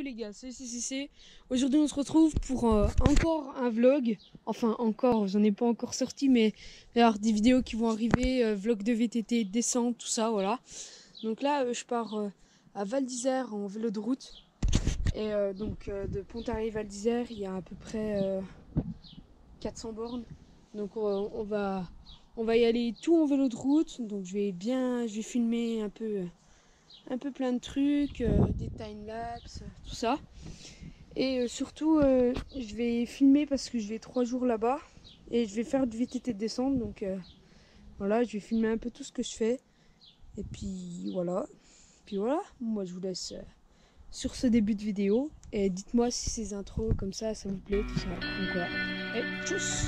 Yo les gars, c'est CCC. Aujourd'hui on se retrouve pour encore un vlog. Enfin encore, j'en ai pas encore sorti, mais il y a des vidéos qui vont arriver, vlog de VTT, descente, tout ça, voilà. Donc là je pars à Val d'Isère en vélo de route. Et donc de Pontarlier-Val d'Isère, il y a à peu près 400 bornes. Donc on va y aller tout en vélo de route. Donc je vais filmer un peu plein de trucs, des time-lapse, tout ça. Et surtout, je vais filmer parce que je vais 3 jours là-bas. Et je vais faire du VTT de descente. Donc voilà, je vais filmer un peu tout ce que je fais. Et puis voilà. Moi je vous laisse sur ce début de vidéo. Et dites-moi si ces intros comme ça vous plaît, tout ça. Donc voilà. Et tchuss!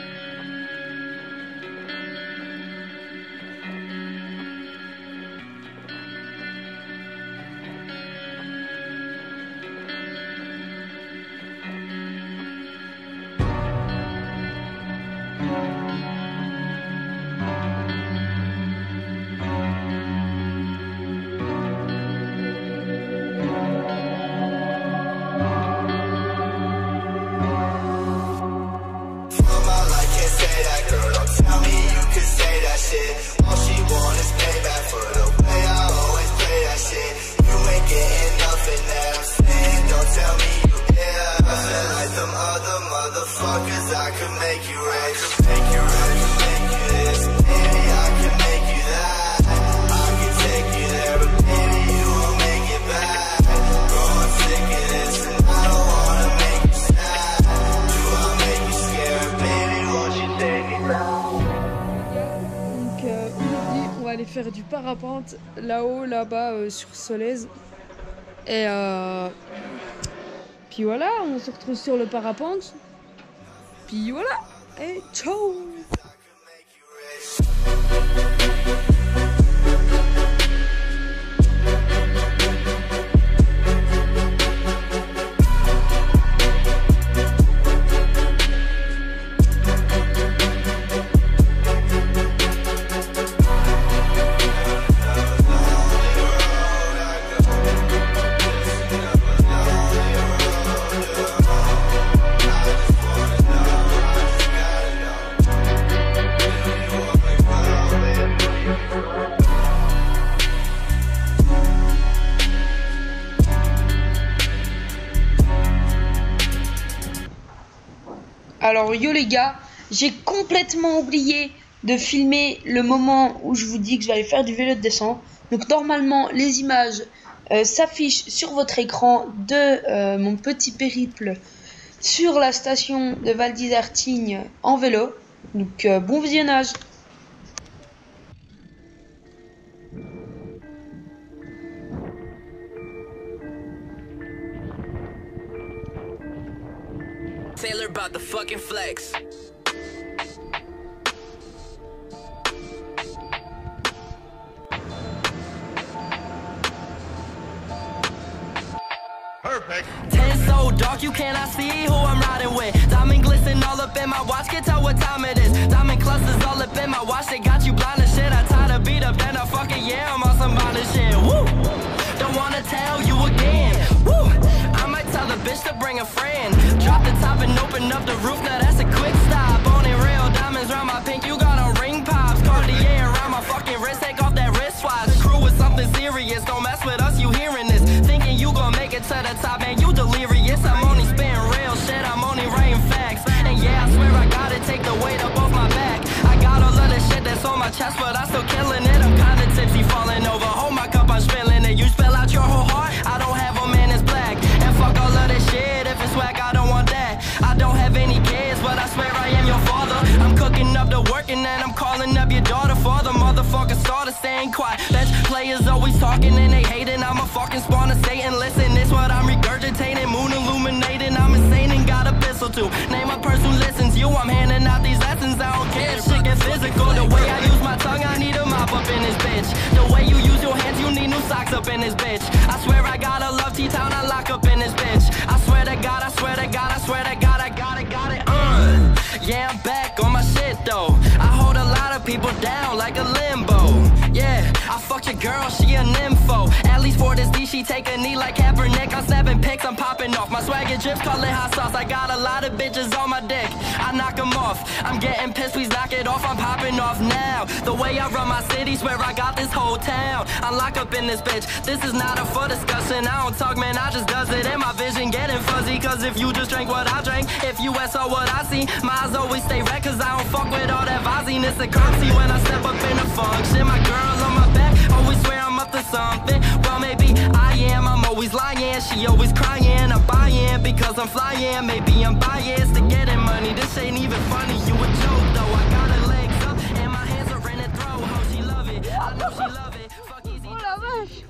Aller faire du parapente là-haut, là-bas sur Solèze. Et puis voilà, on se retrouve sur le parapente. Puis voilà, et ciao! Alors yo les gars, j'ai complètement oublié de filmer le moment où je vous dis que je vais aller faire du vélo de descente. Donc normalement les images s'affichent sur votre écran de mon petit périple sur la station de Val d'Isère-Tignes en vélo. Donc bon visionnage. Taylor about the fucking flex. Perfect. 10 so dark you cannot see who I'm riding with. Diamond glisten all up in my watch, can't tell what time it is. Diamond clusters all up in my watch, they got you blind as shit. I tied a beat up, then I fucking yeah, I'm on some bonded shit. Woo! Don't wanna tell you again. Woo! I might tell the bitch to bring a friend. Drop the top and open up the roof, now that's a quick stop. Owning real diamonds round my pink, you got on ring pops. Cartier around my fucking wrist, take off that wristwatch. Crew is something serious, don't mess with us, you hearing this. Thinking you gon' make it to the top, man, you delirious. I'm only spitting real shit, I'm only writing facts. And yeah, I swear I gotta take the weight up off my back. I got all of the shit that's on my chest, but I'm still killing it. I'm kinda tipsy, falling over, hold my cup, I'm spilling it. You spill out your whole heart, I don't have a man that's black. And fuck all of this shit, if it's whack, I don't want that. I don't have any kids, but I swear I am your father. I'm cooking up the work and then I'm calling up your daughter. For the motherfucker starter staying quiet. Bench players always talking and they hating. I'm a fucking spawn of Satan. Listen, this what I'm regurgitating. Moon illuminating, I'm insane and got a pistol too. Name a person who listens you, I'm handing out these lessons. I don't care if shit get physical. The way I use my tongue, I need a mop up in this bitch. The way you use your hands, you need new socks up in this bitch. I swear I got a love T-Town, I lock up in this bitch. I swear to God, I swear to God, I swear to God, I got it. Yeah, I'm back on my shit though. I hold a lot of people down like a limbo. Yeah, I fucked your girl, she a nympho. At least for this D, she take a knee like Kaepernick. I'm snapping pics popping off. My swagger drips, call it hot sauce. I got a lot of bitches on my dick, I knock them off. I'm getting pissed, please knock it off. I'm popping off now. The way I run my city, swear I got this whole town. I'm locked up in this bitch, this is not up for discussion. I don't talk, man, I just does it. And my vision getting fuzzy, cause if you just drink what I drank, if you saw what I see, my eyes always stay red, cause I don't fuck with all that Voziness and currency. When I step up in a function, my girl on my back always swear I'm up to something. Well, maybe I am, I'm always lying. She always crying, I'm buying because I'm flying. Maybe I'm biased to getting money, this ain't even funny. You a joke though, I got her legs up and my hands are in her throat. How she love it, I know she love it. Fuck easy. Oh la vache.